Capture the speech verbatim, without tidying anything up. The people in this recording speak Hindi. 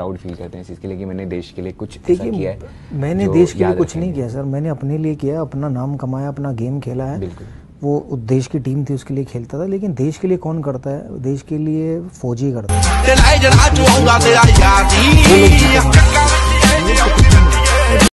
प्राउड फील करते हैं इस चीज़ के लिए कि मैंने देश के लिए कुछ ऐसा किया है? मैंने देश के लिए कुछ नहीं किया सर, मैंने अपने लिए किया, अपना नाम कमाया, अपना गेम खेला है। बिल्कुल। वो देश की टीम थी उसके लिए खेलता था, लेकिन देश के लिए कौन करता है? देश के लिए फौजी करता है।